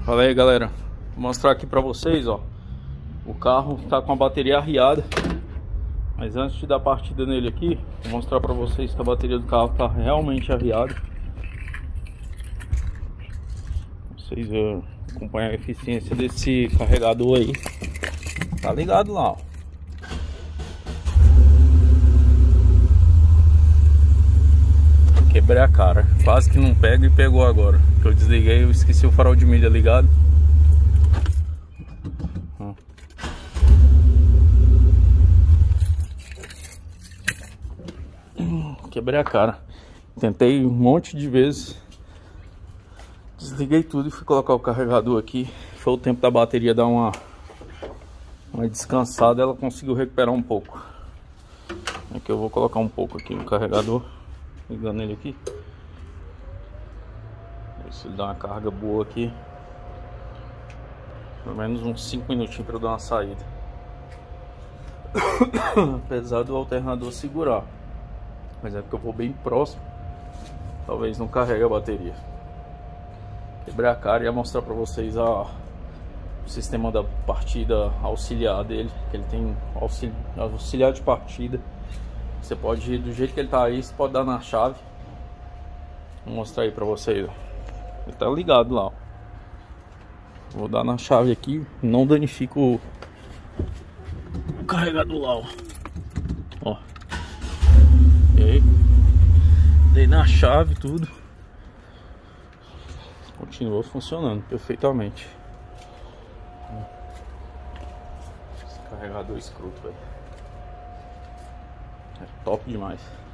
Fala aí, galera, vou mostrar aqui pra vocês, ó. O carro tá com a bateria arriada, mas antes de dar partida nele aqui, vou mostrar pra vocês que a bateria do carro tá realmente arriada. Vocês acompanhar a eficiência desse carregador aí. Tá ligado lá, ó. Quebrei a cara, quase que não pega e pegou agora. Que eu desliguei, eu esqueci o farol de milha ligado. Quebrei a cara. Tentei um monte de vezes. Desliguei tudo e fui colocar o carregador aqui. Foi o tempo da bateria dar uma descansada. Ela conseguiu recuperar um pouco. Aqui eu vou colocar um pouco aqui no carregador, ligando ele aqui. Ver se ele dá uma carga boa aqui. Pelo menos uns 5 minutinhos para eu dar uma saída. Apesar do alternador segurar, mas é porque eu vou bem próximo, talvez não carregue a bateria. Quebrei a cara e ia mostrar para vocês o sistema da partida auxiliar dele, que ele tem auxiliar de partida. Você pode ir do jeito que ele tá aí, você pode dar na chave. Vou mostrar aí para vocês, ó. Ele tá ligado lá, ó. Vou dar na chave aqui, não danifica o carregador lá, ó. E aí, dei na chave tudo. Continuou funcionando perfeitamente. Esse carregador escroto, velho. É top demais.